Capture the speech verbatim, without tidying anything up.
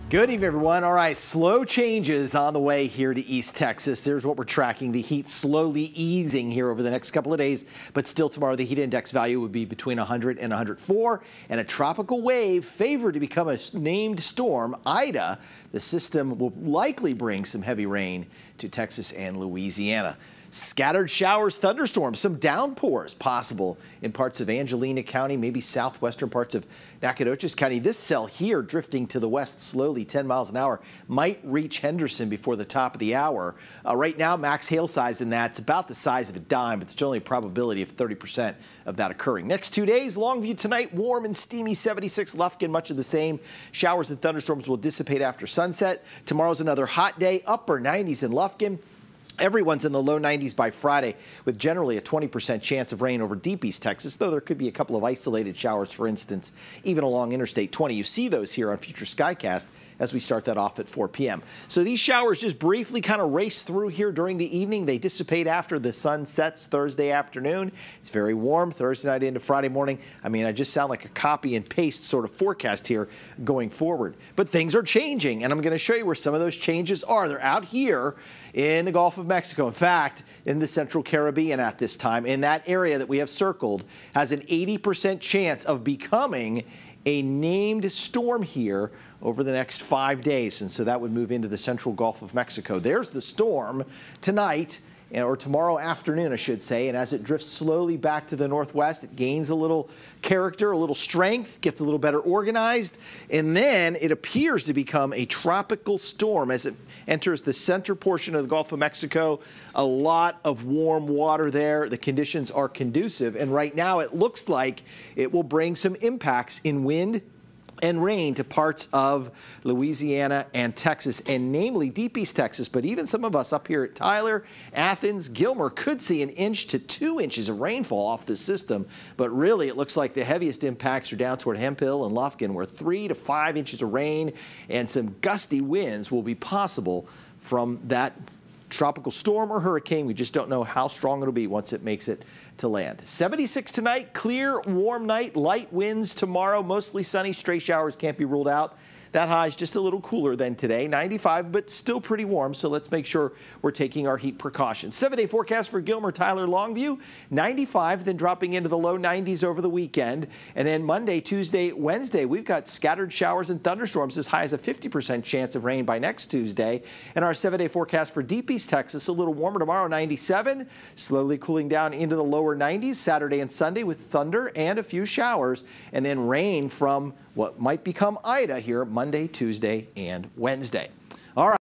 Good evening, everyone. All right, slow changes on the way here to East Texas. There's what we're tracking. The heat slowly easing here over the next couple of days, but still tomorrow the heat index value would be between one hundred and one hundred four, and a tropical wave favored to become a named storm, Ida. The system will likely bring some heavy rain to Texas and Louisiana. Scattered showers, thunderstorms, some downpours possible in parts of Angelina County, maybe southwestern parts of Nacogdoches County. This cell here drifting to the west slowly, ten miles an hour, might reach Henderson before the top of the hour. Uh, right now, max hail size in that's about the size of a dime, but there's only a probability of thirty percent of that occurring. Next two days, Longview tonight, warm and steamy, seventy-six. Lufkin, much of the same. Showers and thunderstorms will dissipate after sunset. Tomorrow's another hot day, upper nineties in Lufkin. Everyone's in the low nineties by Friday, with generally a twenty percent chance of rain over deep East Texas, though there could be a couple of isolated showers, for instance, even along Interstate twenty. You see those here on Future Skycast as we start that off at four p m So these showers just briefly kind of race through here during the evening. They dissipate after the sun sets Thursday afternoon. It's very warm Thursday night into Friday morning. I mean, I just sound like a copy and paste sort of forecast here going forward. But things are changing, and I'm going to show you where some of those changes are. They're out here in the Gulf of Mexico. In fact, in the Central Caribbean at this time, in that area that we have circled, has an eighty percent chance of becoming a named storm here over the next five days. And so that would move into the central Gulf of Mexico. There's the storm tonight, or tomorrow afternoon, I should say. And as it drifts slowly back to the northwest, it gains a little character, a little strength, gets a little better organized, and then it appears to become a tropical storm as it enters the center portion of the Gulf of Mexico. A lot of warm water there. The conditions are conducive, and right now it looks like it will bring some impacts in wind and rain to parts of Louisiana and Texas, and namely deep East Texas. But even some of us up here at Tyler, Athens, Gilmer could see an inch to two inches of rainfall off this system. But really, it looks like the heaviest impacts are down toward Hemphill and Lufkin, where three to five inches of rain and some gusty winds will be possible from that tropical storm or hurricane. We just don't know how strong it'll be once it makes it to land. seventy-six tonight, clear, warm night, light winds tomorrow, mostly sunny, stray showers can't be ruled out. That high is just a little cooler than today, ninety-five, but still pretty warm, so let's make sure we're taking our heat precautions. Seven-day forecast for Gilmer, Tyler, Longview, ninety-five, then dropping into the low nineties over the weekend. And then Monday, Tuesday, Wednesday, we've got scattered showers and thunderstorms as high as a fifty percent chance of rain by next Tuesday. And our seven-day forecast for deep East Texas, a little warmer tomorrow, ninety-seven, slowly cooling down into the lower nineties Saturday and Sunday with thunder and a few showers, and then rain from what might become Ida here Monday, Tuesday, and Wednesday. All right.